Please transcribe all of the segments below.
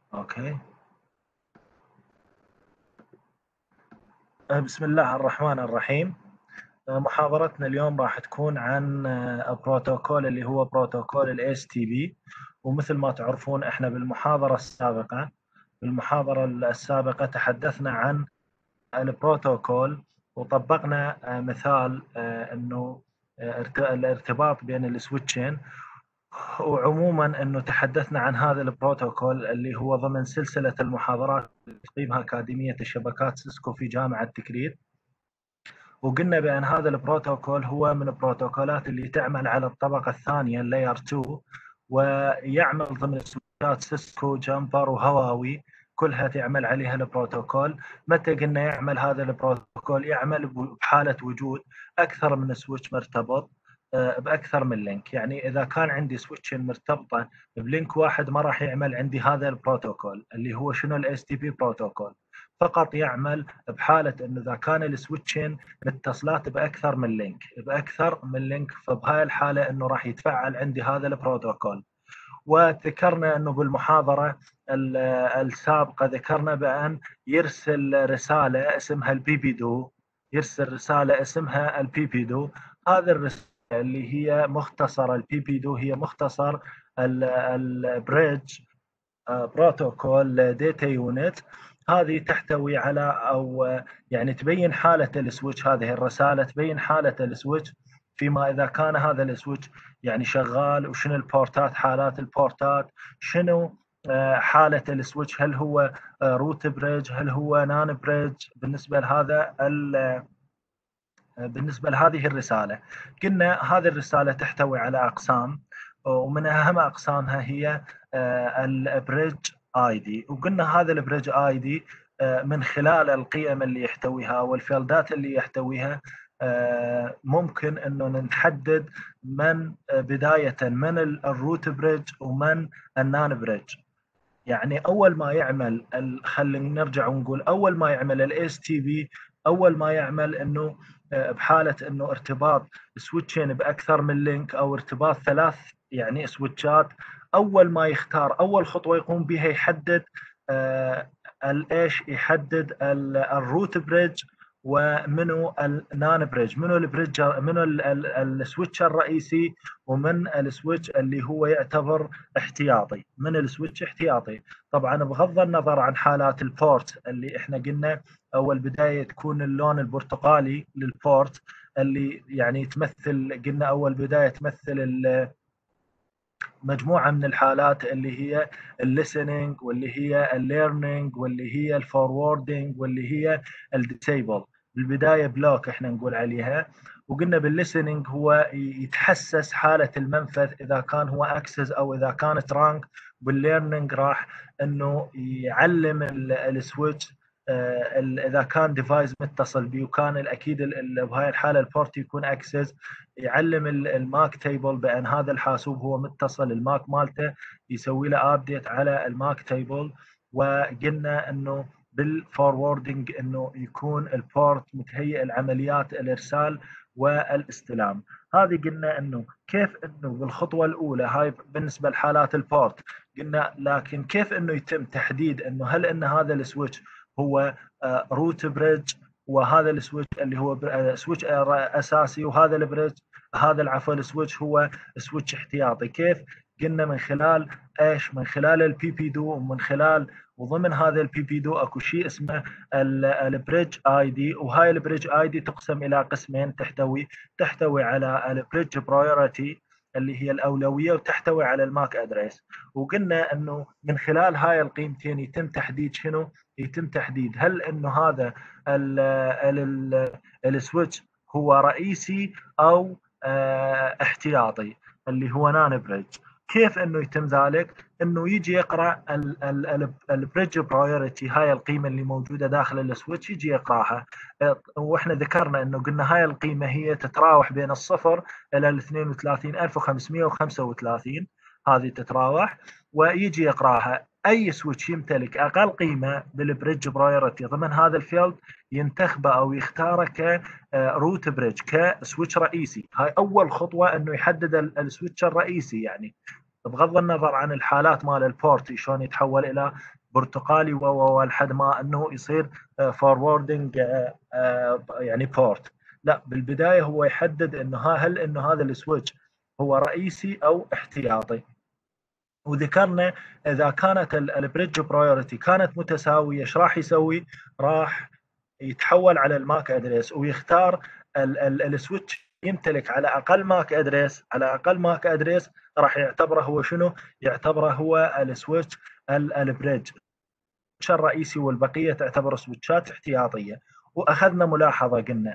اوكي. بسم الله الرحمن الرحيم. محاضرتنا اليوم راح تكون عن بروتوكول اللي هو بروتوكول الاس تي بي. ومثل ما تعرفون احنا بالمحاضرة السابقة تحدثنا عن البروتوكول، وطبقنا مثال انه الارتباط بين السويتشين. وعموما انه تحدثنا عن هذا البروتوكول اللي هو ضمن سلسلة المحاضرات اللي تقيمها أكاديمية الشبكات سيسكو في جامعة تكريت. وقلنا بأن هذا البروتوكول هو من البروتوكولات اللي تعمل على الطبقة الثانية اللاير 2، ويعمل ضمن سويتشات سيسكو جامبر وهواوي، كلها تعمل عليها البروتوكول. متى قلنا يعمل هذا البروتوكول؟ يعمل بحالة وجود أكثر من سويتش مرتبط باكثر من لينك. يعني اذا كان عندي سويتشين مرتبطه بلينك واحد ما راح يعمل عندي هذا البروتوكول اللي هو شنو الاس تي بي بروتوكول. فقط يعمل بحاله انه اذا كان السويتشين متصلات باكثر من لينك فبهاي الحاله انه راح يتفعل عندي هذا البروتوكول. وذكرنا انه بالمحاضره السابقه ذكرنا بان يرسل رساله اسمها البي بي دو. يرسل رساله اسمها البي بي دو. هذه الرساله اللي هي مختصره، البي بي دو هي مختصر البريدج بروتوكول داتا يونت. هذه تحتوي على او يعني تبين حاله السويتش. هذه الرساله تبين حاله السويتش فيما اذا كان هذا السويتش يعني شغال، وشنو البورتات، حالات البورتات، شنو حاله السويتش، هل هو روت بريدج، هل هو نان بريدج. بالنسبه لهذه الرساله قلنا هذه الرساله تحتوي على اقسام، ومن اهم اقسامها هي البريدج اي دي. وقلنا هذا البريدج اي دي من خلال القيم اللي يحتويها والفيلدات اللي يحتويها ممكن انه نحدد من بدايه من الروت بريدج ومن النان بريدج. يعني اول ما يعمل خلينا نرجع ونقول اول ما يعمل الاس تي بي، اول ما يعمل انه بحاله انه ارتباط سويتشين باكثر من لينك او ارتباط ثلاث يعني سويتشات، اول ما يختار اول خطوه يقوم بها يحدد الايش، يحدد الروت بريدج ومنو النان بريدج، منو البريدج، منو السويتش الرئيسي ومن السويتش اللي هو يعتبر احتياطي، من السويتش احتياطي. طبعا بغض النظر عن حالات البورت اللي احنا قلنا اول بدايه تكون اللون البرتقالي للبورت، اللي يعني تمثل، قلنا اول بدايه تمثل مجموعه من الحالات اللي هي الليسننج واللي هي الليرنينج واللي هي الفوروردنج واللي هي الديسيبل. بالبدايه بلوك احنا نقول عليها. وقلنا بالليسننج هو يتحسس حاله المنفذ اذا كان هو اكسس او اذا كان ترانك. بالليرنينج راح انه يعلم السويتش اذا كان ديفايس متصل به، وكان الاكيد بهاي الحاله البورت يكون اكسس، يعلم الماك تيبل بان هذا الحاسوب هو متصل، الماك مالته يسوي له ابديت على الماك تيبل. وقلنا انه بالفوروردنج انه يكون البورت متهيئ لعمليات الارسال والاستلام. هذه قلنا انه كيف انه بالخطوه الاولى هاي بالنسبه لحالات البورت قلنا، لكن كيف انه يتم تحديد انه هل ان هذا السويتش هو روت بريدج، وهذا السويتش اللي هو سويتش اساسي، وهذا البريدج هذا العفو السويتش هو سويتش احتياطي. كيف؟ قلنا من خلال ايش؟ من خلال البي بي دو، ومن خلال وضمن هذا البي بي دو اكو شيء اسمه البريدج اي دي. وهاي البريدج اي دي تقسم الى قسمين، تحتوي على البريدج برايورتي اللي هي الاولويه، وتحتوي على الماك ادريس. وقلنا انه من خلال هاي القيمتين يتم تحديد شنو؟ يتم تحديد هل انه هذا السويتش هو رئيسي او احتياطي اللي هو نان بريدج. كيف انه يتم ذلك؟ انه يجي يقرا البريدج برايورتي، هاي القيمه اللي موجوده داخل السويتش يجي يقراها. واحنا ذكرنا انه قلنا هاي القيمه هي تتراوح بين الصفر الى 32535، هذه تتراوح، ويجي يقراها. اي سويتش يمتلك اقل قيمه بالبريدج برايورتي ضمن هذا الفيلد ينتخبه او يختاره كروت بريدج، كسويتش رئيسي. هاي اول خطوه انه يحدد السويتش الرئيسي. يعني بغض النظر عن الحالات مال البورت شلون يتحول الى برتقالي لحد ما انه يصير فوروردنج يعني بورت. لا، بالبدايه هو يحدد انه هل انه هذا السويتش هو رئيسي او احتياطي. وذكرنا اذا كانت البريدج برايورتي كانت متساويه ايش راح يسوي؟ راح يتحول على الماك ادريس ويختار السويتش يمتلك على اقل ماك ادريس، على اقل ماك ادريس راح يعتبره هو شنو؟ يعتبره هو السويتش البريدج الرئيسي، والبقيه تعتبر سويتشات احتياطيه. واخذنا ملاحظه قلنا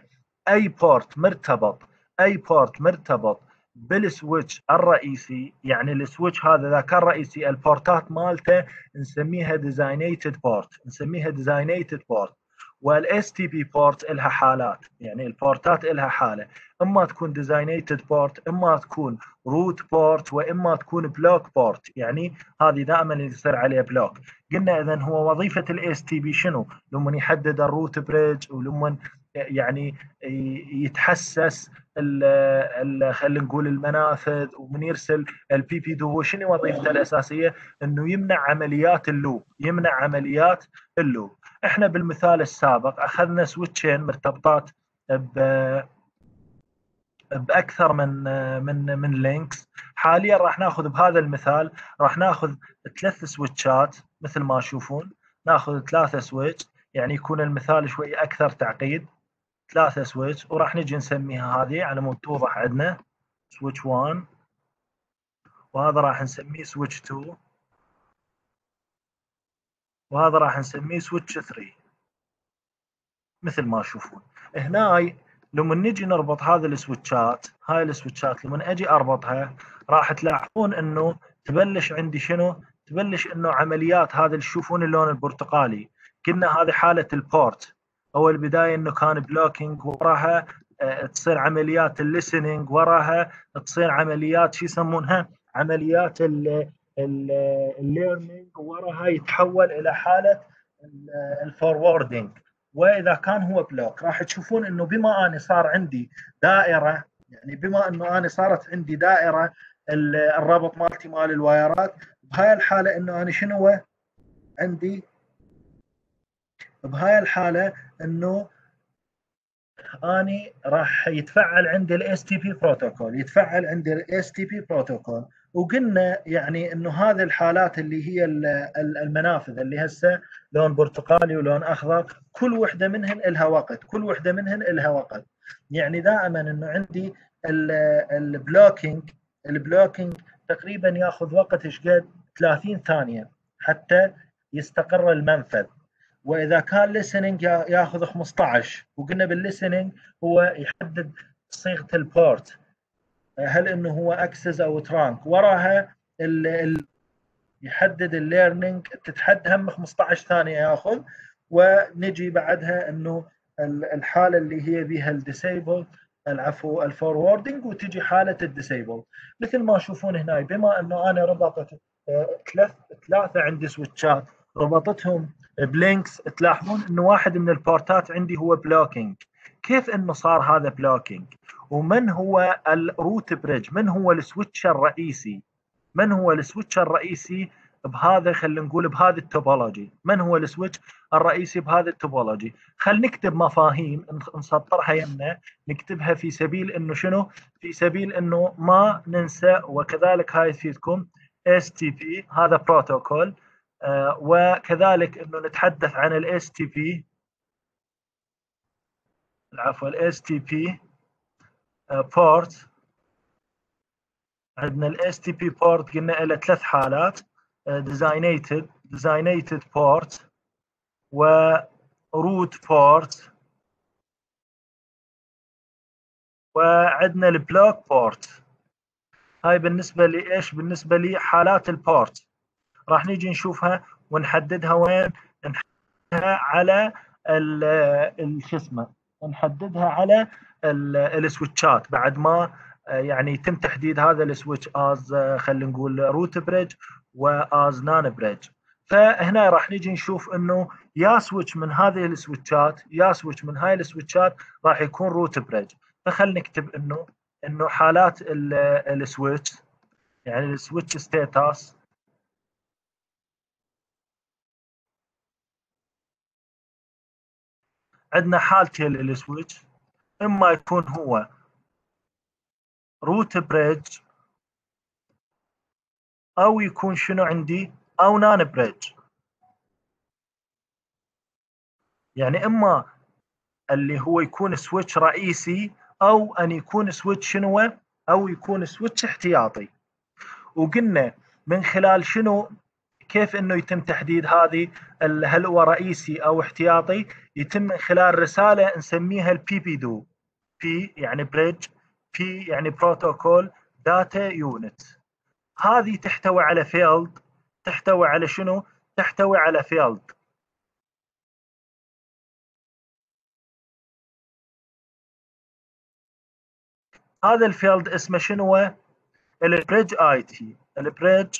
اي بورت مرتبط بالسويتش الرئيسي، يعني السويتش هذا اذا كان رئيسي البورتات مالته نسميها ديزاينيتد بورت. والاس تي بي بورت لها حالات، يعني البورتات لها حاله، اما تكون ديزاينيتد بورت، اما تكون روت بورت، واما تكون بلوك بورت، يعني هذه دائما يصير عليها بلوك. قلنا اذا هو وظيفه الاس تي بي شنو؟ لما يحدد الروت بريدج، ولما يعني يتحسس خلينا نقول المنافذ، ومن يرسل البي بي دو. شنو وظيفته الاساسيه؟ انه يمنع عمليات اللوب. احنا بالمثال السابق اخذنا سويتشين مرتبطات باكثر من لينكس. حاليا راح ناخذ بهذا المثال راح ناخذ 3 سويتشات مثل ما تشوفون، ناخذ 3 سويتش، يعني يكون المثال شوي اكثر تعقيد. 3 سويتش، وراح نجي نسميها هذه على مود توضح عندنا سويتش 1، وهذا راح نسميه سويتش 2، وهذا راح نسميه سويتش 3 مثل ما تشوفون. هنا لما نجي نربط هذه السويتشات، هاي السويتشات لما اجي اربطها راح تلاحظون انه تبلش عندي شنو؟ تبلش انه عمليات هذا اللي تشوفون اللون البرتقالي، قلنا هذه حاله البورت. اول بدايه انه كان بلوكينج، وراها تصير عمليات الليسننج، وراها تصير عمليات شو يسمونها؟ عمليات الليرنينج، وراها يتحول الى حاله الفوروردنج. واذا كان هو بلوك راح تشوفون انه بما اني صار عندي دائره، يعني بما انه انا صارت عندي دائره الربط مالتي مال الوايرات، بهاي الحاله انه انا شنو عندي؟ بهاي الحاله انه اني راح يتفعل عندي الاس تي بي بروتوكول، يتفعل عندي الاس تي بي بروتوكول. وقلنا يعني انه هذه الحالات اللي هي المنافذ اللي هسه لون برتقالي ولون اخضر، كل وحده منهن لها وقت، كل وحده منهن لها وقت. يعني دائما انه عندي البلوكينج تقريبا ياخذ وقت ايش قد؟ 30 ثانيه حتى يستقر المنفذ. واذا كان listening ياخذ 15. وقلنا بالlistening هو يحدد صيغه البورت، هل انه هو اكسس او ترانك. وراها يحدد الليرنينج، تتحد هم 15 ثانيه ياخذ. ونجي بعدها انه الحاله اللي هي بها الديسيبل، العفو الفوروردنج، وتجي حاله الديسيبل. مثل ما تشوفون هنا، بما انه انا ربطت ثلاثه عندي سويتشات، ربطتهم بلينكس، تلاحظون انه واحد من البورتات عندي هو بلوكينج. كيف انه صار هذا بلوكينج؟ ومن هو الروت بريدج؟ من هو السويتش الرئيسي؟ من هو السويتش الرئيسي بهذا، خلينا نقول بهذه التوبولوجي؟ من هو السويتش الرئيسي بهذه التوبولوجي؟ خل نكتب مفاهيم نسطرها يمنا، نكتبها في سبيل انه شنو؟ في سبيل انه ما ننسى. وكذلك هاي تفيدكم اس تي بي هذا بروتوكول، وكذلك انه نتحدث عن الاس تي بي، العفو الاس تي بي بورت. عندنا الاس تي بي بورت قلنا له 3 حالات: ديزاينيتد بورت، وروت بورت، وعندنا البلوك بورت. هاي بالنسبه لي ايش؟ بالنسبه لي حالات البورت. راح نيجي نشوفها ونحددها وين؟ نحددها على شو اسمه، نحددها على السويتشات بعد ما يعني يتم تحديد هذا السويتش از خلينا نقول روت بريدج واز نان بريدج. فهنا راح نيجي نشوف انه يا سويتش من هذه السويتشات، يا سويتش من هاي السويتشات راح يكون روت بريدج. فخل نكتب انه حالات السويتش، يعني السويتش ستيتس عندنا حالتين للسويتش، اما يكون هو روت بريدج او يكون شنو عندي او نان بريدج. يعني اما اللي هو يكون سويتش رئيسي او ان يكون سويتش شنو، او يكون سويتش احتياطي. وقلنا من خلال شنو، كيف انه يتم تحديد هذه هل هو رئيسي او احتياطي؟ يتم من خلال رساله نسميها البي بي دو. بي يعني بريدج، بي يعني بروتوكول داتا يونت. هذه تحتوي على فيلد، تحتوي على شنو؟ تحتوي على فيلد. هذا الفيلد اسمه شنو؟ البريدج اي دي. البريدج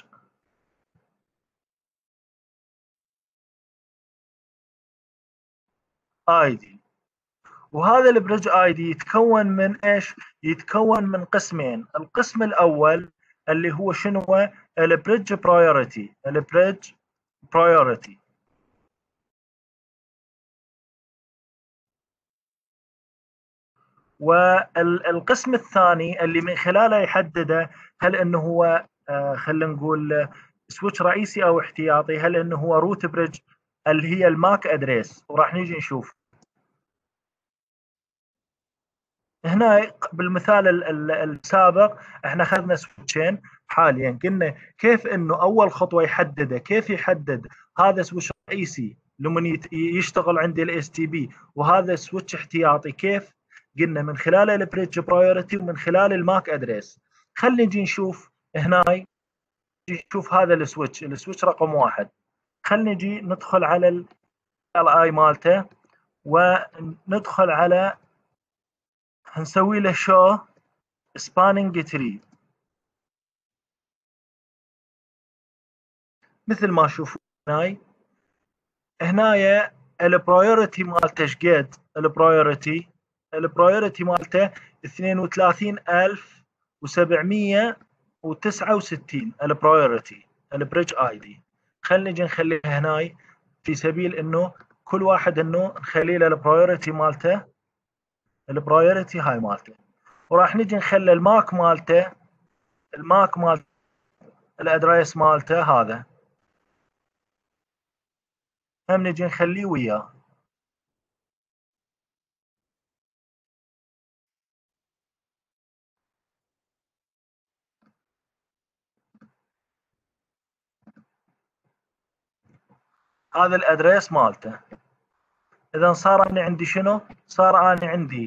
اي دي. وهذا البريدج اي دي يتكون من ايش؟ يتكون من قسمين. القسم الاول اللي هو شنو؟ البريدج برايورتي. البريدج برايورتي. والقسم الثاني اللي من خلاله يحدده هل انه هو خلينا نقول سويتش رئيسي او احتياطي، هل انه هو روت بريدج اللي هي الماك ادريس. وراح نيجي نشوف هنا بالمثال السابق احنا اخذنا سويتشين. حاليا قلنا كيف انه اول خطوه يحدده، كيف يحدد هذا سويتش رئيسي لما يشتغل عندي الاس تي بي، وهذا سويتش احتياطي كيف؟ قلنا من خلال البريدج برايورتي ومن خلال الماك ادريس. خلينا نجي نشوف هنا، نشوف هذا السويتش، السويتش رقم واحد. خلينا نجي ندخل على الاي مالته، وندخل على، هنسوي له شو سباننج تري. مثل ما تشوفون هناي، هنايا البرايورتي مالته ايش قد؟ البرايورتي مالته 32769 البرايورتي البريدج اي دي. خلينا نجي نخليها هناي في سبيل انه كل واحد انه نخلي له البرايورتي مالته، البرايورتي هاي مالته. وراح نجي نخلي الماك مالته، الماك مالته الادريس مالته هذا هم نجي نخليه وياه. هذا الادريس مالته. اذا صار انا عندي شنو؟ صار انا عندي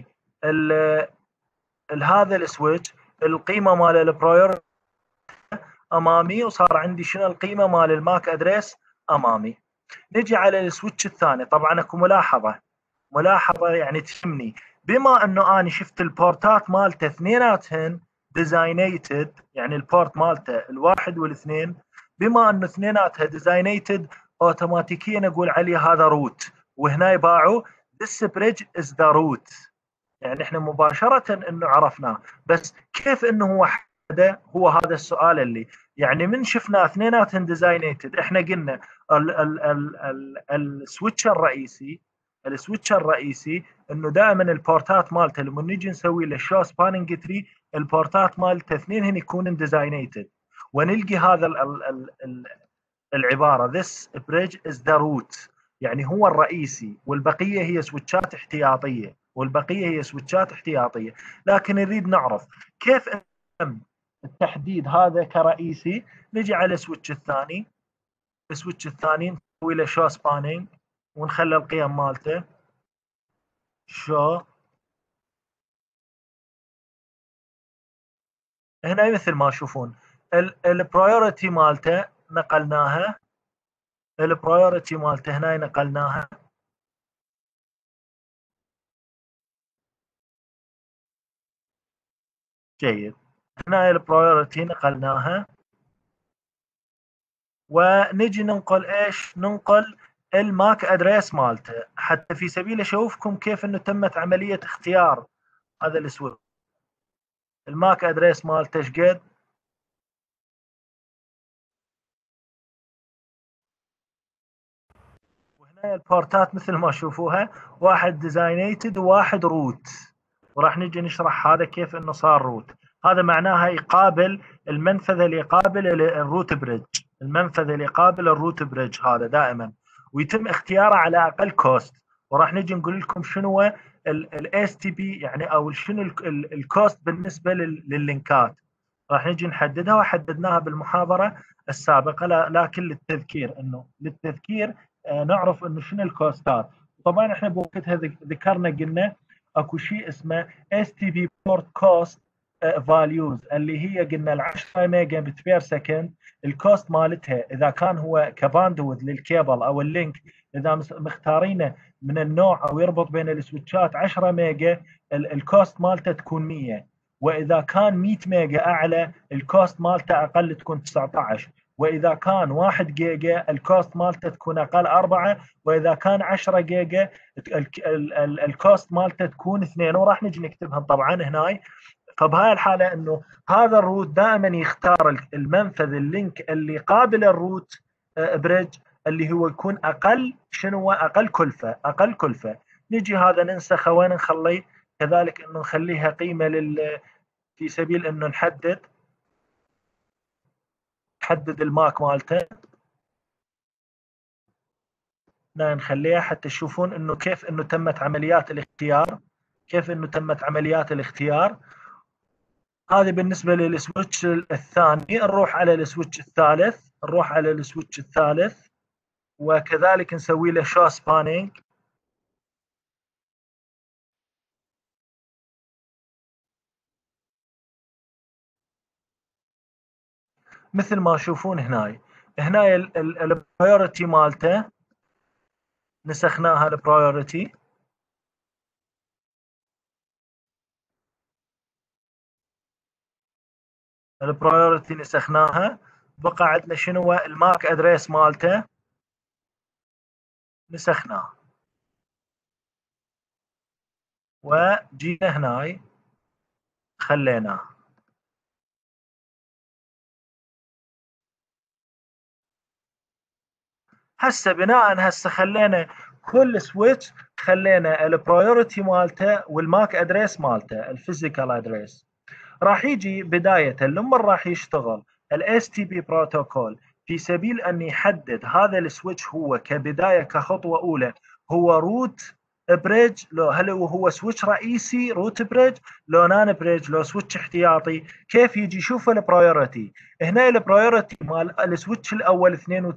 هذا السويتش القيمه مال البرايور امامي، وصار عندي شنو؟ القيمه مال الماك ادريس امامي. نجي على السويتش الثاني. طبعا اكو ملاحظه، ملاحظه يعني تهمني. بما انه انا شفت البورتات مالته اثنيناتهن ديزاينيتد، يعني البورت مالته الواحد والاثنين، بما انه اثنيناتها ديزاينيتد اوتوماتيكيا اقول عليه هذا روت. وهنا يباعوا this bridge is the root. يعني احنا مباشره انه عرفناه. بس كيف انه هو حدا؟ هو هذا السؤال اللي يعني من شفنا اثنيناتهم ديزاينيتد احنا قلنا السويتش الرئيسي، السويتش الرئيسي انه دائما البورتات مالته لما نيجي نسوي له شو سباننج تري، البورتات مالته اثنينهم يكونون ديزاينيتد، ونلقي هذا العباره this bridge is the root، يعني هو الرئيسي والبقيه هي سويتشات احتياطيه، والبقيه هي سويتشات احتياطيه. لكن نريد نعرف كيف التحديد هذا كرئيسي. نجي على السويتش الثاني، السويتش الثاني نسوي له شو سبانينج ونخلي القيم مالته شو. هنا مثل ما تشوفون البرايورتي مالته نقلناها، البرايورتي مالته هنا نقلناها. جيد. هنا البرايورتي نقلناها، ونجي ننقل ايش؟ ننقل الماك ادريس مالته، حتى في سبيل اشوفكم كيف انه تمت عمليه اختيار هذا السويتش. الماك ادريس مالته ايش قد؟ هنا البورتات مثل ما تشوفوها، واحد ديزاينيتد وواحد روت، وراح نجي نشرح هذا كيف انه صار روت. هذا معناها يقابل المنفذ اللي يقابل الروت بريدج، المنفذ اللي يقابل الروت بريدج هذا دائما، ويتم اختياره على اقل كوست. وراح نجي نقول لكم شنو الاس تي بي يعني، او شنو الكوست بالنسبه لللينكات. راح نجي نحددها وحددناها بالمحاضره السابقه، لكن للتذكير نعرف انه شنو الكوستات. طبعا احنا بوقتها ذكرنا قلنا اكو شيء اسمه اس تي بي بورت كوست فاليوز، اللي هي قلنا ال 10 ميجا بت بير سكند. الكوست مالتها اذا كان هو كباندوث للكيبل او اللينك، اذا مختارينه من النوع او يربط بين السويتشات 10 ميجا، الكوست مالته تكون 100. واذا كان 100 ميجا اعلى، الكوست مالته اقل تكون 19. واذا كان 1 جيجا الكوست مالته تكون اقل 4. واذا كان 10 جيجا الكوست مالته تكون 2. وراح نجي نكتبهم طبعا هنا. فبهاي الحاله انه هذا الروت دائما يختار المنفذ اللينك اللي قابل الروت بريدج، اللي هو يكون اقل شنو، اقل كلفه، اقل كلفه. نجي هذا ننسخه، وين نخليه؟ كذلك انه نخليها قيمه في سبيل انه نحدد الماك مالته. نخليها حتى تشوفون انه كيف انه تمت عمليات الاختيار، كيف انه تمت عمليات الاختيار. هذه بالنسبه للسويتش الثاني. نروح على السويتش الثالث، نروح على السويتش الثالث، وكذلك نسوي له شو سبانينج. مثل ما تشوفون هنا، البرايورتي مالته نسخناها. البرايورتي نسخناها. بقى عندنا شنو الماك ادريس مالته، نسخناه. وجينا هنا خليناه. هسه بناء خلينا كل سويتش، خلينا البرايورتي مالته والماك ادريس مالته الفيزيكال ادريس. راح يجي بداية لما راح يشتغل الاس تي بي بروتوكول في سبيل ان يحدد هذا السويتش هو كبداية كخطوة اولى هو روت بريدج، لو هل هو سويتش رئيسي روت بريدج، لو نان بريدج، لو سويتش احتياطي. كيف يجي يشوف البرايورتي؟ هنا البرايورتي مال السويتش الاول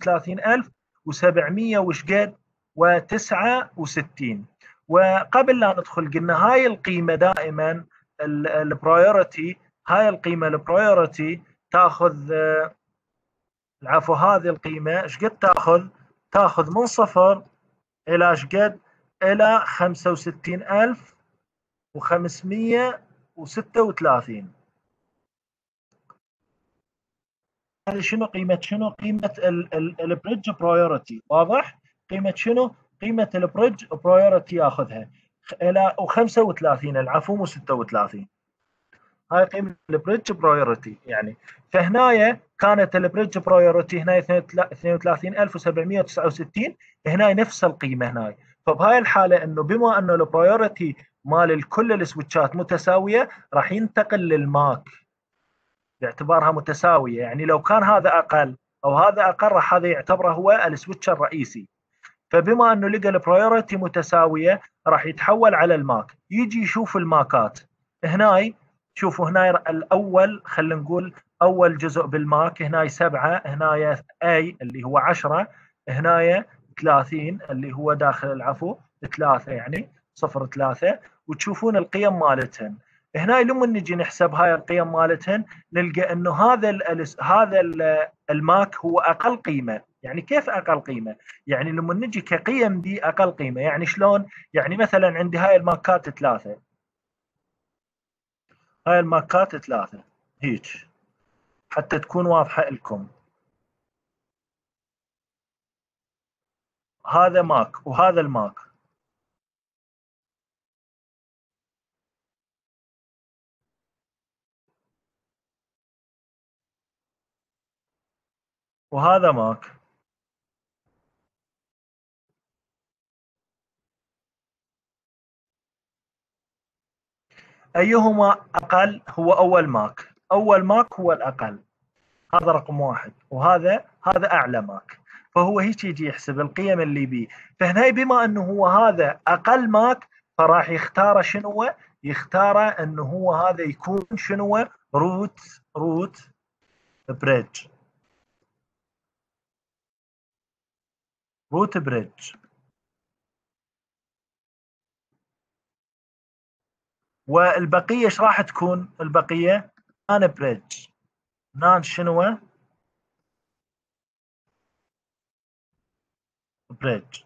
32700 وش قد و69. وقبل لا ندخل قلنا هاي القيمة دائما البرايورتي، هاي القيمه البرايورتي تاخذ العفو، هذه القيمه ايش قد تاخذ؟ تاخذ من صفر الى ايش قد؟ الى 65536. هذه شنو قيمه؟ شنو قيمه البريدج برايورتي؟ واضح؟ قيمه شنو؟ قيمه البريدج برايورتي ياخذها الى 35، العفو مو 36. هاي قيمه البريدج برايورتي يعني. فهنايا كانت البريدج برايورتي هنا 32769، هنا نفس القيمه هنا. فبهاي الحاله انه بما انه البرايورتي مال كل السويتشات متساويه، راح ينتقل للماك باعتبارها متساويه. يعني لو كان هذا اقل او هذا اقل، راح هذا يعتبره هو السويتش الرئيسي. فبما انه لقى البرايورتي متساويه، راح يتحول على الماك، يجي يشوف الماكات. هناي شوفوا هنا الاول، خلينا نقول اول جزء بالماك هناي 7، هناي اي اللي هو 10، هناي 30 اللي هو داخل العفو 3 يعني 0 3. وتشوفون القيم مالتهن. هنا لما نجي نحسب هاي القيم مالتهن، نلقى انه الماك هو اقل قيمه. يعني كيف اقل قيمه؟ يعني لما نجي كقيم دي اقل قيمه، يعني شلون؟ يعني مثلا عندي هاي الماكات 3، هاي الماكات 3 هيك حتى تكون واضحه لكم. هذا ماك وهذا الماك، وهذا ماك. ايهما اقل؟ هو اول ماك، اول ماك هو الاقل، هذا رقم واحد، وهذا اعلى ماك. فهو هيك يجي يحسب القيم اللي بيه. فهنا بما انه هو هذا اقل ماك، فراح يختار شنو؟ يختار انه هو هذا يكون شنو؟ روت بريدج. روت بريدج. والبقيه ايش راح تكون؟ البقيه نان بريدج. نان شنو؟ بريدج.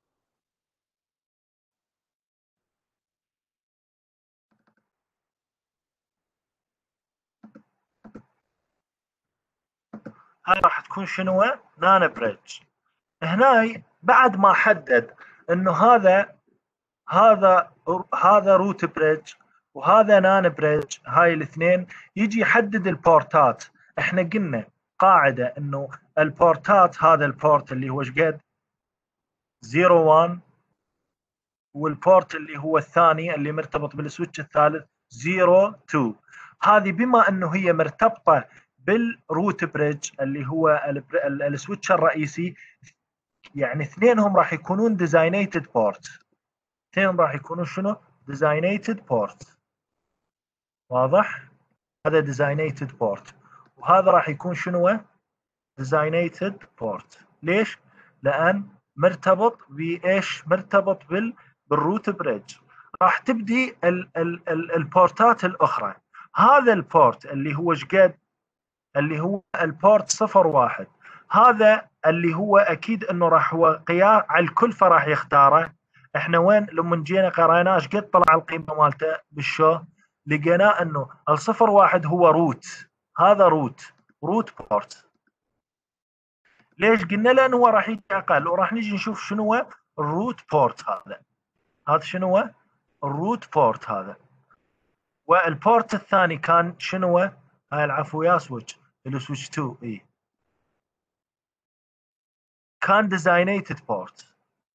هاي راح تكون شنو؟ نان بريدج. هنا بعد ما حدد انه هذا هذا روت بريدج وهذا نان بريدج، هاي الاثنين، يجي يحدد البورتات. احنا قلنا قاعده انه البورتات، هذا البورت اللي هو ايش قد 01، والبورت اللي هو الثاني اللي مرتبط بالسويتش الثالث 02. هذه بما انه هي مرتبطه بالروت بريدج اللي هو السويتش الرئيسي، يعني اثنينهم راح يكونون ديزاينيتد بورت. اثنين راح يكونون شنو؟ ديزاينيتد بورت. واضح؟ هذا ديزاينيتد بورت، وهذا راح يكون شنو؟ ديزاينيتد بورت. ليش؟ لان مرتبط بايش؟ مرتبط بالروت بريدج. راح تبدي البورتات الاخرى. هذا البورت اللي هو ايش قد؟ اللي هو البورت 01، هذا اللي هو اكيد انه راح هو قياس على الكل، فراح يختاره. احنا وين لما جينا قريناه ايش قد طلع القيمه مالته بالشو؟ لقيناه انه الصفر واحد هو روت. هذا روت بورت. ليش قلنا؟ لانه هو راح يجي اقل، وراح نجي نشوف شنو هو الروت بورت هذا. هذا شنو هو الروت بورت هذا. والبورت الثاني كان شنو هو؟ هاي العفو يا سويتش، السويتش 2 اي، كان ديزاينيتد بورت.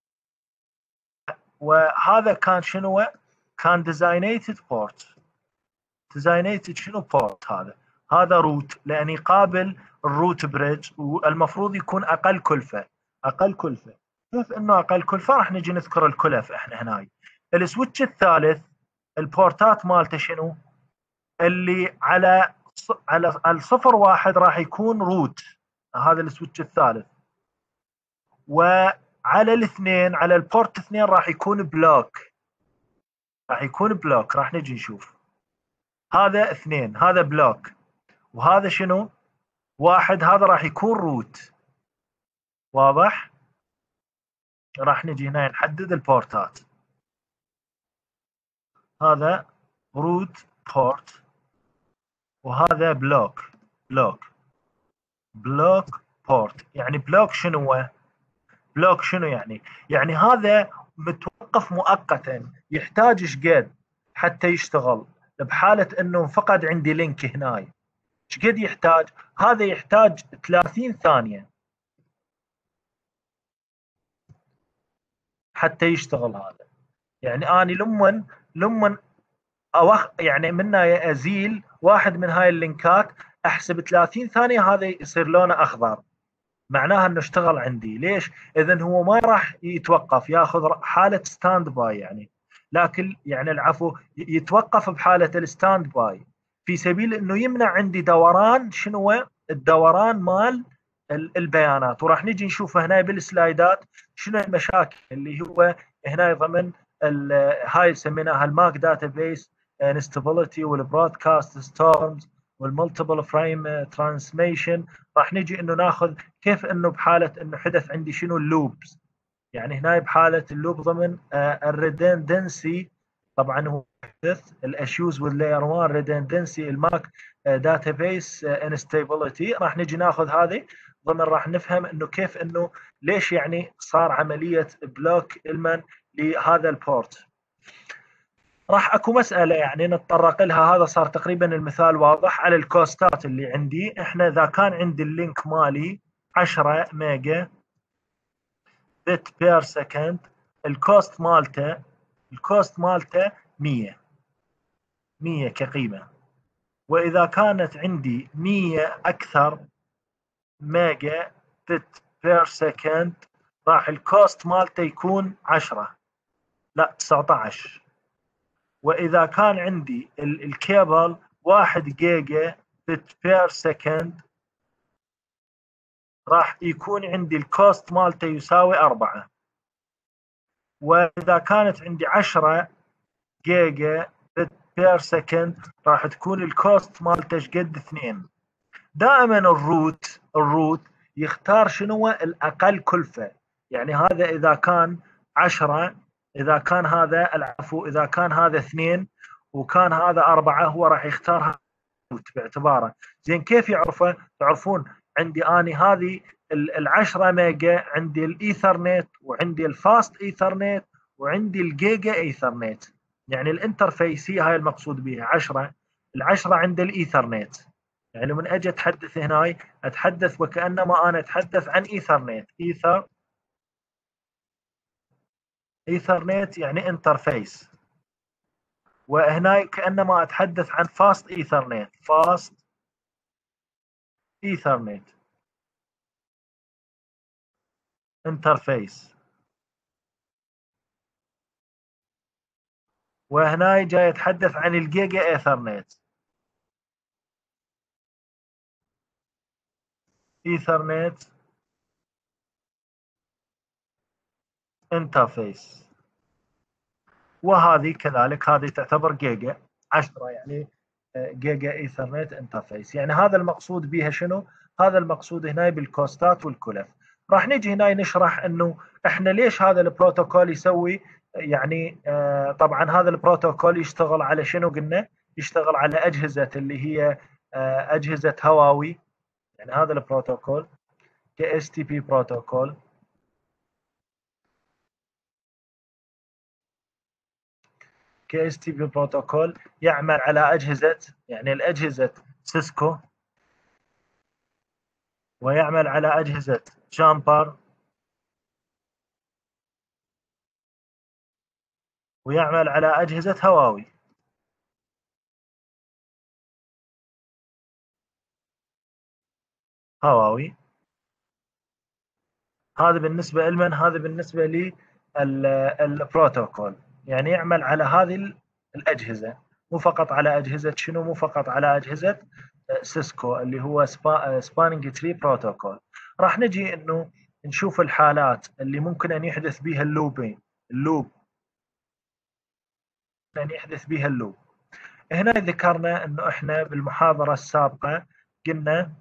وهذا كان شنو؟ كان ديزاينيتد بورت. ديزاينيتد شنو بورت؟ هذا روت، لان يقابل الروت بريدج، والمفروض يكون اقل كلفه. اقل كلفه. كيف انه اقل كلفه؟ راح نجي نذكر الكلف احنا هنا. السويتش الثالث البورتات مالته شنو؟ اللي على الصفر واحد راح يكون روت، هذا السويتش الثالث. وعلى الاثنين، على البورت اثنين راح يكون بلوك. راح نجي نشوف. هذا اثنين، هذا بلوك، وهذا شنو؟ واحد، هذا راح يكون روت. واضح؟ راح نجي هنا نحدد البورتات. هذا روت بورت، وهذا بلوك بورت. يعني بلوك شنو؟ بلوك شنو يعني؟ يعني هذا متوقف مؤقتا، يحتاج ايش قد حتى يشتغل؟ بحاله انه فقد عندي لينك هنا، ايش قد يحتاج؟ هذا يحتاج 30 ثانيه حتى يشتغل هذا. يعني اني لما يعني منا ازيل واحد من هاي اللينكات، احسب 30 ثانيه هذا يصير لونه اخضر، معناها انه اشتغل عندي. ليش؟ اذا هو ما راح يتوقف، ياخذ حاله ستاند باي يعني. لكن يعني العفو، يتوقف بحاله الستاند باي في سبيل انه يمنع عندي دوران شنو؟ الدوران مال البيانات. وراح نجي نشوف هنا بالسلايدات شنو المشاكل اللي هو هنا ضمن هاي سميناها الماك داتا بيس انستابيليتي، والبرودكاست ستورمز، والمالتيبل فريم ترانسميشن. راح نجي انه ناخذ كيف انه بحاله انه حدث عندي شنو اللوبز. يعني هنا بحاله اللوب ضمن الريدندنسي، طبعا هو حدث الاشيوز واللاير 1 ريدندنسي الماك داتا بيس انستابيليتي. راح نجي ناخذ هذه ضمن، راح نفهم انه كيف انه ليش يعني صار عمليه بلوك المن لهذا البورت. راح اكو مساله يعني نتطرق لها. هذا صار تقريبا المثال واضح على الكوستات اللي عندي. احنا اذا كان عندي اللينك مالي 10 ميجا بت بير سكند، الكوست مالته 100. 100 كقيمة. وإذا كانت عندي 100 أكثر ميجا بت بير سكند راح الكوست مالته يكون 10 لا 19. وإذا كان عندي الكيبل 1 جيجا بت بير سكند راح يكون عندي الكوست مالته يساوي 4. وإذا كانت عندي 10 جيجا بت بير سكند راح تكون الكوست مالته قد 2. دائما الروت يختار شنو الأقل كلفة. يعني هذا إذا كان 10، إذا كان هذا العفو إذا كان هذا 2 وكان هذا 4، هو راح يختار باعتباره. زين كيف يعرفه؟ تعرفون عندي اني هذه ال10 ميجا، عندي الايثرنت وعندي الفاست ايثرنت وعندي الجيجا ايثرنت. يعني الانترفيس هي هاي المقصود بها 10. ال10 عند الايثرنت. يعني من اجي اتحدث هنا اتحدث وكانما انا اتحدث عن ايثرنت. ايثرنت يعني انترفيس. وهنا كانما اتحدث عن فاست ايثرنت. فاست ايثرنت انترفيس. وهنا جاي يتحدث عن الجيجا ايثرنت. ايثرنت انترفيس. وهذه كذلك هذه تعتبر جيجا 10 يعني جيجا ايثرنت انترفيس. يعني هذا المقصود بها شنو؟ هذا المقصود هنا بالكوستات والكلف. راح نجي هنا نشرح انه احنا ليش هذا البروتوكول يسوي. يعني طبعا هذا البروتوكول يشتغل على شنو قلنا؟ يشتغل على اجهزه اللي هي اجهزه هواوي. يعني هذا البروتوكول KSTP بروتوكول KSTP بروتوكول يعمل على أجهزة، يعني الأجهزة سيسكو، ويعمل على أجهزة جامبر، ويعمل على أجهزة هواوي. هواوي هذا بالنسبة لمن؟ هذا بالنسبة لي البروتوكول. يعني يعمل على هذه الأجهزة، مو فقط على أجهزة شنو؟ مو فقط على أجهزة سيسكو اللي هو سبانينج تري بروتوكول. راح نجي انه نشوف الحالات اللي ممكن ان يحدث بها اللوب ان يحدث بها اللوب. هنا ذكرنا انه احنا بالمحاضرة السابقة قلنا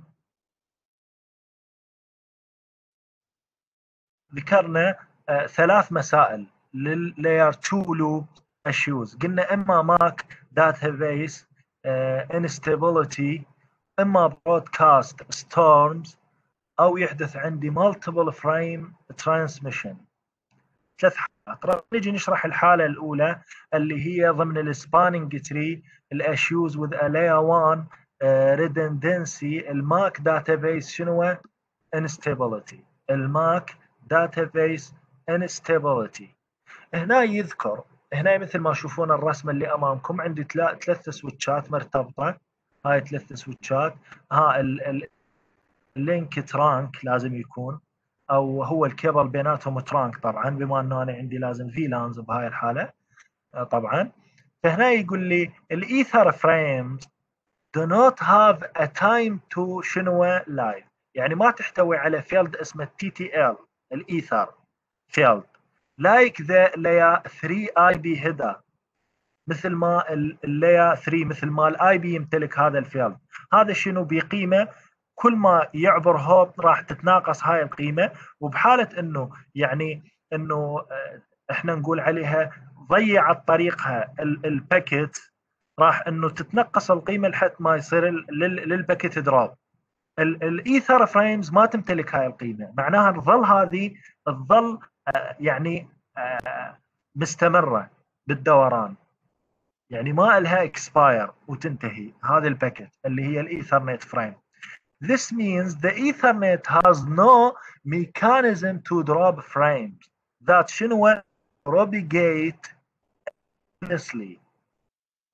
ذكرنا 3 مسائل لللاير 2 لوب issues. قلنا اما ماك database instability، اما broadcast storms، او يحدث عندي multiple frame transmission. 3 حالات. راح نجي نشرح الحاله الاولى اللي هي ضمن السباننج تري الاشيوز with a layer 1 redundancy الماك داتابيس شنو؟ instability. الماك داتابيس instability. هنا يذكر هنا مثل ما تشوفون الرسمه اللي امامكم عندي 3 سويتشات مرتبطه. هاي 3 سويتشات. ها اللينك ترانك لازم يكون، او هو الكيبل بيناتهم ترانك طبعا، بما انه انا عندي لازم في لانز بهاي الحاله طبعا. فهنا يقول لي الايثر فريمز do not have a time to شنو live. يعني ما تحتوي على فيلد اسمه TTL الايثر فيلد like the layer 3 IP header. مثل ما اللاير 3 مثل ما الاي بي يمتلك هذا الفيلد. هذا شنو بقيمه كل ما يعبر هوب راح تتناقص هاي القيمه. وبحاله انه يعني انه احنا نقول عليها ضيعت طريقها الباكيت راح انه تتنقص القيمه لحد ما يصير للباكيت دروب. الايثر فريمز ما تمتلك هاي القيمه، معناها تظل هذه تظل يعني مستمره بالدوران. يعني ما لها اكسباير وتنتهي هذه الباكت اللي هي الايثرنت فريم. This means the Ethernet has no mechanism to drop frames that شنو propagate endlessly.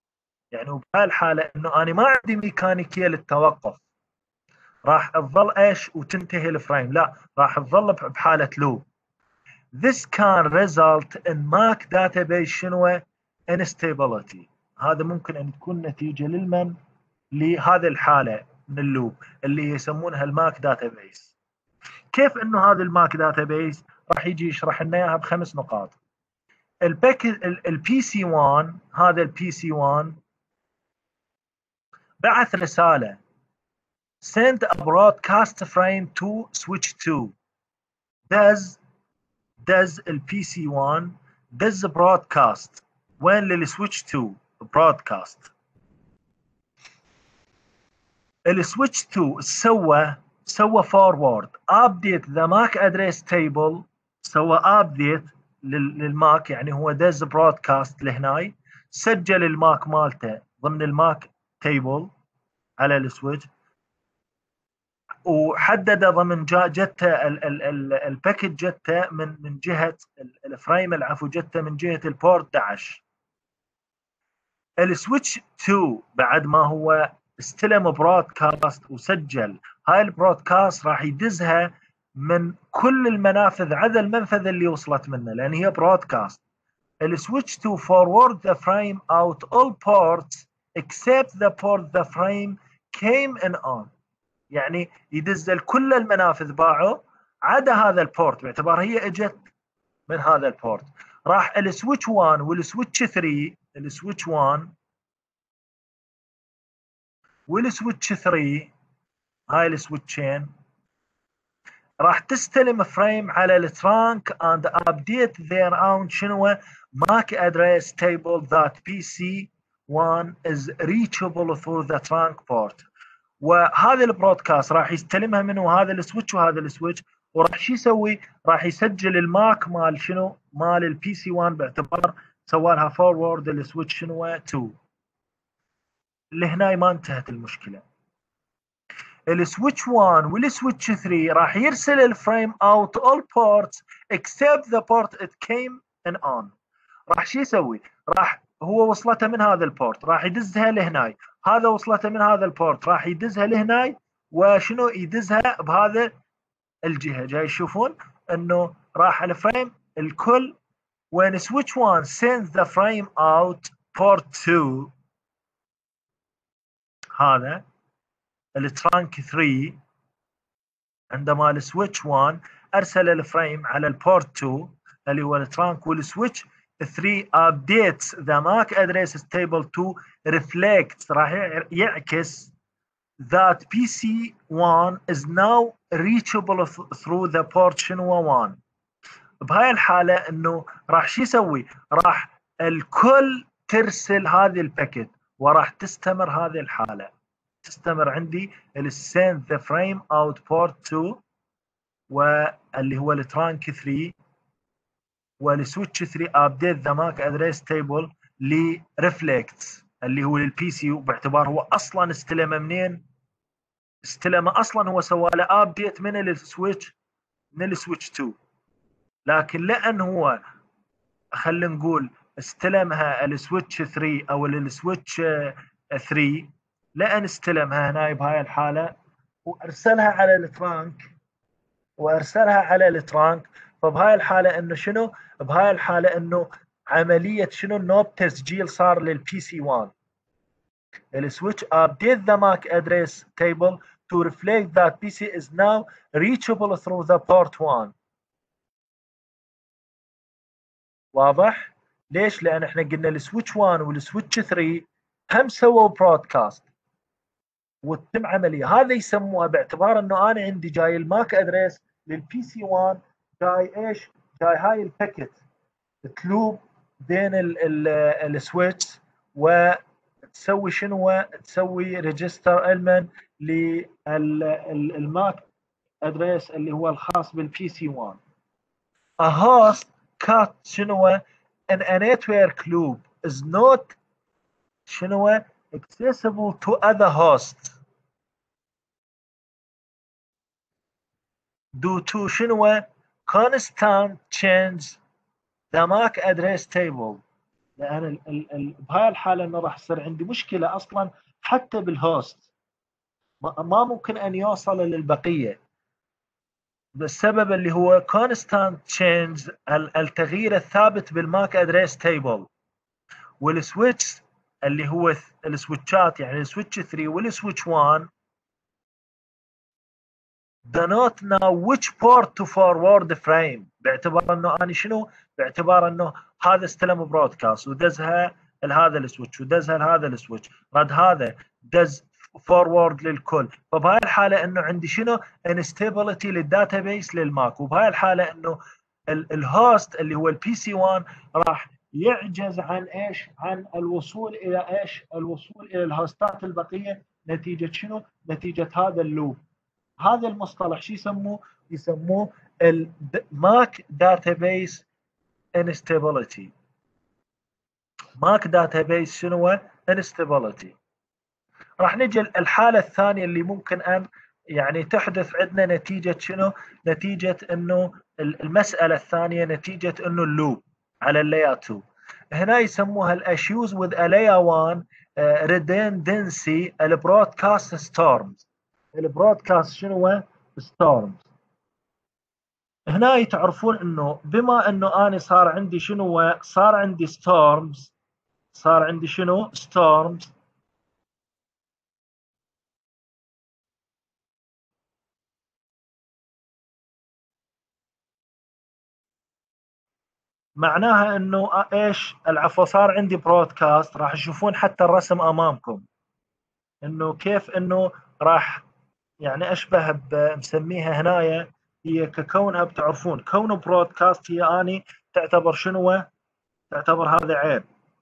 يعني وبهالحالة انه انا ما عندي ميكانيكية للتوقف، راح تظل ايش وتنتهي الفريم، لا راح تظل بحالة لوب. This can result in MAC database شنو instability. هذا ممكن ان تكون نتيجة لهذه الحالة من اللوب اللي يسمونها الماك داتابيس. كيف انه هذا الماك داتابيس راح يجي يشرح لنا اياها ب5 نقاط. البي سي 1 هذا البي سي 1 بعث رسالة send a broadcast frame to switch 2. does البي سي 1 does broadcast وين للسويتش 2 broadcast. السويتش 2 سوى فورورد ابديت ذا ماك ادريس تيبل، سوى ابديت للماك، يعني هو دز برودكاست لهناي، سجل الماك مالته ضمن الماك تيبل على السويتش، وحدد ضمن جته الباكج جته من جهه الفريم العفو جته من جهه البورت 11. السويتش 2 بعد ما هو استلم برودكاست وسجل هاي البرودكاست راح يدزها من كل المنافذ عدا المنفذ اللي وصلت منه لان هي برودكاست. السويتش 2 forward the frame out all ports except the port the frame came in on، يعني يدز كل المنافذ باعه عدا هذا البورت باعتبار هي اجت من هذا البورت. راح السويتش 1 والسويتش 3 السويتش 1 والسويتش 3 هاي السويتشين راح تستلم فريم على الترانك and update their own شنو MAC address table that PC1 is reachable through the trunk port. وهذا البرودكاست راح يستلمها منه هذا السويتش وهذا السويتش، وراح شو يسوي؟ راح يسجل الماك مال شنو؟ مال البي سي 1 باعتبار سوالها فورورد السويتش شنو 2. لهنا ما انتهت المشكله. السويتش 1 والسويتش 3 راح يرسل الفريم اوت all ports except the port it came in on. راح شو يسوي؟ راح هو وصلته من هذا البورت راح يدزها لهناي، هذا وصلته من هذا البورت راح يدزها لهناي، وشنو يدزها بهذا الجهه. جاي تشوفون انه راح الفريم الكل when switch 1 sends the frame out port 2 هذا الترانك 3 عندما السويتش 1 ارسل الفريم على البورت 2 اللي هو الترانك، والسويتش 3 updates the MAC address table to reflect راح يعكس that PC1 is now reachable through the port شنو 1. بهاي الحالة انه راح شو يسوي؟ راح الكل ترسل هذه الباكيت وراح تستمر هذه الحالة، تستمر عندي send the frame out port 2 واللي هو الترانك 3 والسويتش 3 update the MAC address table لريفلكت اللي هو للبي سي، باعتبار هو اصلا استلمه منين؟ استلمه اصلا هو سوى له ابديت من السويتش 2، لكن لان هو خلينا نقول استلمها السويتش 3 او السويتش 3 لان استلمها هنا بهاي الحاله وارسلها على الترانك فبهاي الحاله انه شنو؟ بهاي الحاله انه عمليه شنو؟ نوب تسجيل صار للبي سي 1. السويتش update the MAC address table to reflect that PC is now reachable through the port 1. واضح؟ ليش؟ لان احنا قلنا السويتش 1 والسويتش 3 هم سووا برودكاست وتتم عمليه، هذا يسموها باعتبار انه انا عندي جاي الماك ادريس للبي سي 1 جاي ايش؟ جاي هاي الباكيت تلوب بين السويتش وتسوي شنو؟ تسوي ريجستر المنت للماك ادريس اللي هو الخاص بالبي سي 1. A host cut شنو؟ and a network loop is not شنو accessible to other hosts due to شنو constant change the MAC address table. لان بهاي الحاله انه راح يصير عندي مشكله اصلا حتى بالهوست، ما ممكن ان يوصل للبقيه، بالسبب اللي هو constant change، التغيير الثابت بالماك ادريس تيبل. والسويتش اللي هو السويتشات، يعني السويتش 3 والسويتش 1 do not know which port to forward frame، باعتبار انه انا شنو، باعتبار انه هذا استلم برودكاست ودزها لهذا السويتش ودزها لهذا السويتش، رد هذا دز فورورد للكل. فبهاي الحاله انه عندي شنو، انستابيليتي للداتابيس للماك. وبهاي الحاله انه الهوست اللي هو البي سي 1 راح يعجز عن ايش، عن الوصول الى ايش، الوصول الى الهوستات البقيه، نتيجه شنو، نتيجه هذا اللوب. هذا المصطلح شو يسموه؟ يسموه الماك داتابيس انستابيليتي. ماك داتابيس شنو؟ انستابيليتي. راح نجي الحاله الثانيه اللي ممكن ان يعني تحدث عندنا نتيجه شنو؟ نتيجه انه المساله الثانيه نتيجه انه اللوب على اللاير 2. هنا يسموها الاشيوز with a layer 1 redundancy البرودكاست ستورمز. البرودكاست شنو؟ ستورمز. هنا تعرفون انه بما انه انا صار عندي شنو، صار عندي ستورمز، صار عندي شنو، ستورمز. معناها انه ايش العفو، صار عندي برودكاست. راح تشوفون حتى الرسم امامكم انه كيف انه راح يعني اشبه مسميها هنايا، هي ككونها بتعرفون كون برودكاست هي اني تعتبر شنو، تعتبر هذا عيب.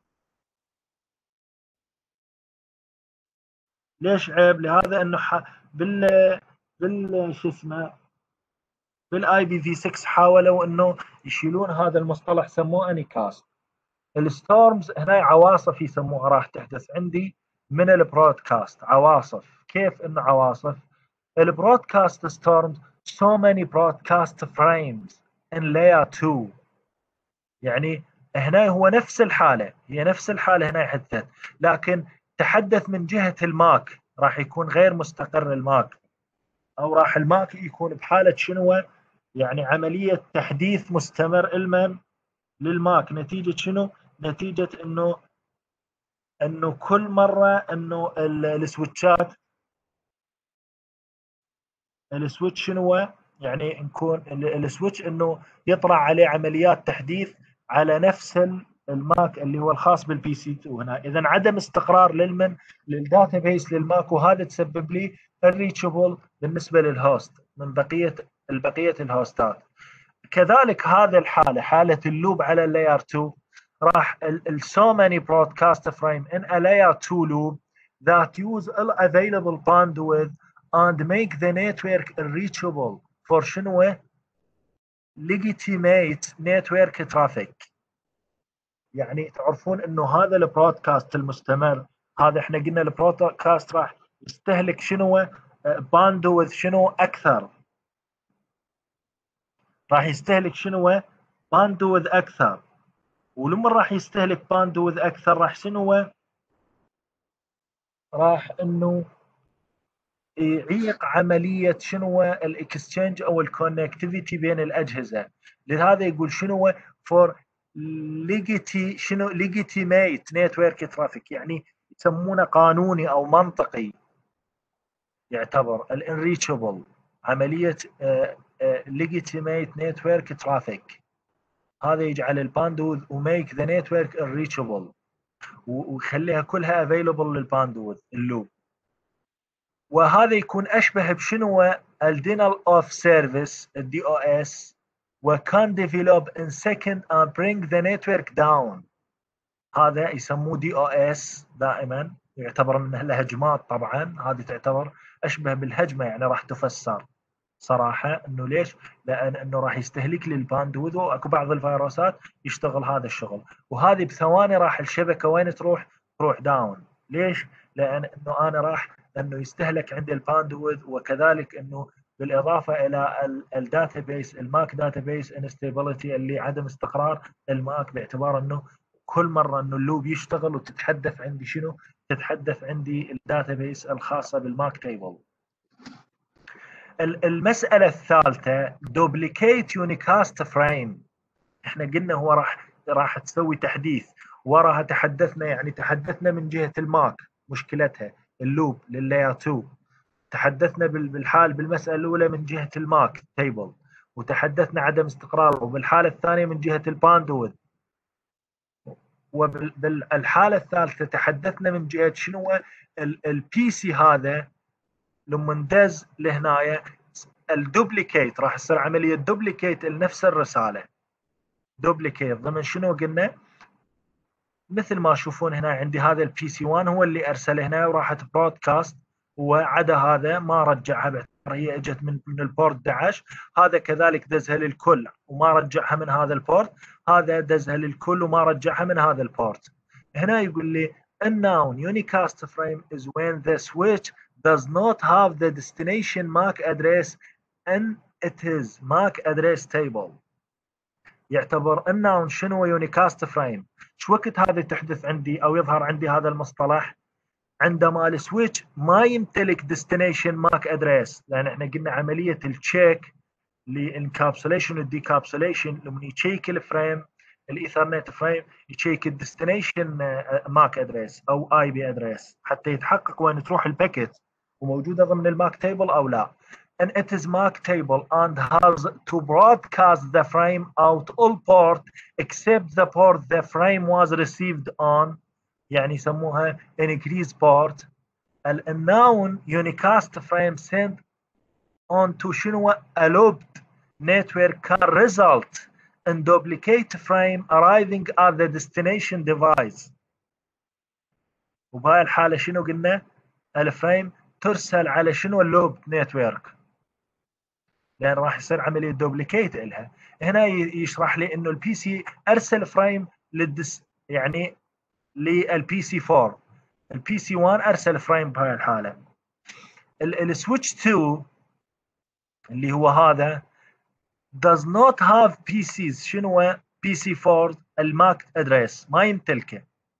ليش عيب؟ لهذا انه بال شو اسمه، بالاي بي في 6 حاولوا انه يشيلون هذا المصطلح، سموه اني كاست. الستورمز هنا عواصف يسموها راح تحدث عندي من البرودكاست. عواصف، كيف انه عواصف؟ البرودكاست ستورمز so many broadcast frames in layer 2. يعني هنا هو نفس الحالة، هي نفس الحالة هنا حدثت، لكن تحدث من جهة الماك راح يكون غير مستقر الماك، او راح الماك يكون بحالة شنو، يعني عملية تحديث مستمر المن للماك. نتيجة شنو؟ نتيجة انه كل مرة انه السويتشات، السويتش شنو، يعني نكون السويتش انه يطرح عليه عمليات تحديث على نفس الماك اللي هو الخاص بالبي سي 2. هنا اذا عدم استقرار للداتا بيس للماك، وهذا تسبب لي الريتشبل بالنسبه للهوست من بقيه الهوستات. كذلك هذه الحاله، حاله اللوب على اللاير 2، راح so many broadcast frame in a layer 2 loop that use all available bandwidth and make the network reachable for شنو، legitimate network traffic. يعني تعرفون انه هذا البرودكاست المستمر، هذا احنا قلنا البرودكاست راح يستهلك شنو، باندوث شنو اكثر، راح يستهلك شنو، باندوث اكثر. ولما راح يستهلك باندوث اكثر راح شنو، راح انه يعيق عمليه شنو، الاكستشينج او الكونكتيفيتي بين الاجهزه. لهذا يقول شنو، فور ليجيتي شنو، ليجيتيميت نتورك ترافيك، يعني يسمونه قانوني او منطقي، يعتبر الانريتشبل، عمليه ليجيتيميت نتورك ترافيك. هذا يجعل الباندوث وميك ذا نتورك الريتشبل، ويخليها كلها افيلبل للباندوث اللوب. وهذا يكون اشبه بشنو، الدينال اوف سيرفيس الدي او اس، وكان ديفلوب ان سكند and bring the network down. هذا يسموه دي او اس دائما، يعتبر منها الهجمات. طبعا هذه تعتبر اشبه بالهجمه، يعني راح تفسر صراحه انه ليش؟ لان انه راح يستهلك لي الباندويث، واكو بعض الفيروسات يشتغل هذا الشغل، وهذه بثواني راح الشبكه وين تروح؟ تروح داون. ليش؟ لان انه انا راح انه يستهلك عندي الباندويث، وكذلك انه بالاضافه الى الداتا بيس، الماك داتا بيس انستابيليتي اللي عدم استقرار الماك، باعتبار انه كل مره انه اللوب يشتغل وتتحدث عندي شنو؟ تتحدث عندي الداتابيس الخاصه بالماك تيبل. المساله الثالثه دوبليكيت يونيكاست فريم. احنا قلنا هو راح تسوي تحديث، وراها تحدثنا، يعني تحدثنا من جهه الماك مشكلتها اللوب لللاير 2، تحدثنا بالمساله الاولى من جهه الماك تيبل، وتحدثنا عدم استقراره، وبالحاله الثانيه من جهه الباندويث، وبالحاله الثالثه تحدثنا من جهه شنو البي سي هذا لما ندز لهنايا الدوبليكيت، راح يصير عمليه دوبليكيت لنفس الرساله. دوبليكيت ضمن شنو قلنا؟ مثل ما تشوفون هنا عندي هذا البي سي 1 هو اللي ارسل هنا وراحت برودكاست، وعدا هذا ما رجعها باعتبار هي اجت من البورت 11، هذا كذلك دزها للكل وما رجعها من هذا البورت، هذا دزها للكل وما رجعها من هذا البورت. هنا يقول لي a noun unicast frame is when the switch does not have the destination MAC address and it is MAC address table. يعتبر الناون شنو يونيكاست فريم؟ شو وقت هذا تحدث عندي او يظهر عندي هذا المصطلح؟ عندما السويتش ما يمتلك ديستنيشن ماك ادريس، لان احنا قلنا عمليه التشيك للانكابسوليشن والديكابسوليشن لما يتشيك الفريم الايثرنت فريم يتشيك الديستنيشن ماك ادريس او اي بي ادريس حتى يتحقق وين تروح الباكيت وموجوده ضمن الماك تيبل او لا. And it is MAC table and has to broadcast the frame out all port except the port the frame was received on، يعني يسموها increase port. الnoun unicast frame sent on to شنو a looped network can result in duplicate frame arriving at the destination device. وبهاي الحالة شنو قلنا؟ الفريم ترسل على شنو اللوب نتورك، لان راح يصير عمليه دوبليكيت لها. هنا يشرح لي انه البي سي ارسل فريم يعني للبي سي 4، البي سي 1 ارسل فريم بهاي الحاله. السويتش 2 اللي هو هذا does not have PCs، شنو بي سي 4 الماك ادريس ما يمتلكه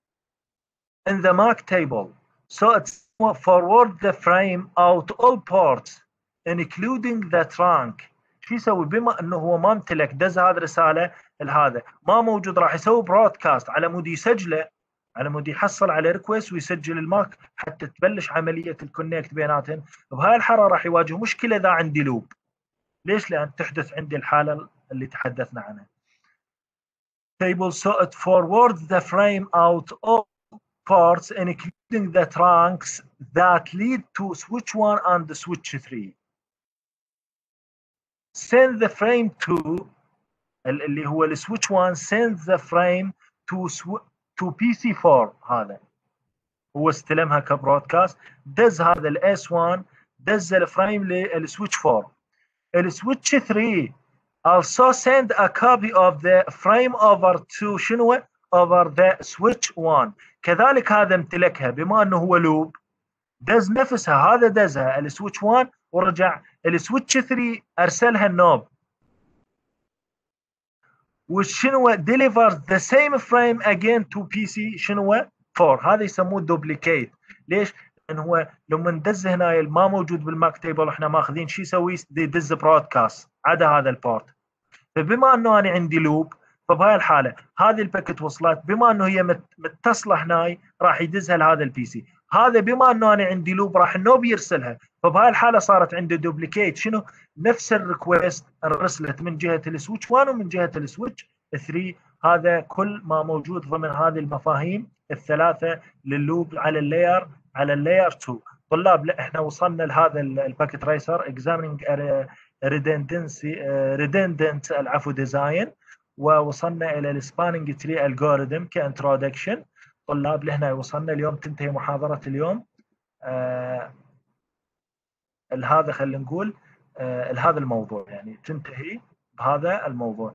in the MAC table so it's forward the frame out all ports including the trunk. شو يسوي؟ بما انه هو ما امتلك دز هذه الرساله لهذا ما موجود، راح يسوي برودكاست على مود يسجله، على مود يحصل على ريكوست ويسجل الماك حتى تبلش عمليه الكونكت بيناتهم. بهاي الحاله راح يواجه مشكله اذا عندي لوب. ليش؟ لان تحدث عندي الحاله اللي تحدثنا عنها. table so it forwards the frame out all ports including the trunks that lead to switch 1 and switch 3. send the frame to اللي هو السويتش 1 send the frame to PC4. هذا هو استلمها كبرودكاست، دز هذا الاس 1 دز الفريم للسويتش 4. السويتش 3 also send a copy of the frame over to شنو over the switch 1. كذلك هذا امتلكها بما انه هو لوب دز نفسها، هذا دزها السويتش 1 ورجع السويتش 3 ارسلها النوب وشنو delivers the same frame again to PC شنو 4. هذا يسموه دوبليكيت. ليش؟ لان هو لما ندز هنا ما موجود بالماك تيبل احنا ماخذين شو يسوي؟ يدز برودكاست عدا هذا البورت. فبما انه انا عندي لوب فبهاي الحاله هذه الباكت وصلت، بما انه هي متصله هنا راح يدزها لهذا البي سي، هذا بما انه انا عندي لوب راح النوب يرسلها، فبهاي الحاله صارت عندي دوبليكيت. شنو؟ نفس الريكوست رسلت من جهه السويتش 1 ومن جهه السويتش 3. هذا كل ما موجود ضمن هذه المفاهيم الثلاثه لللوب على اللاير 2. طلاب احنا وصلنا لهذا الباكت ريسر examining redundant العفو ديزاين، ووصلنا الى السباننج تري الجوريثم كانترودكشن. طلاب لهنا وصلنا اليوم، تنتهي محاضره اليوم. هذا خلينا نقول هذا الموضوع يعني تنتهي بهذا الموضوع.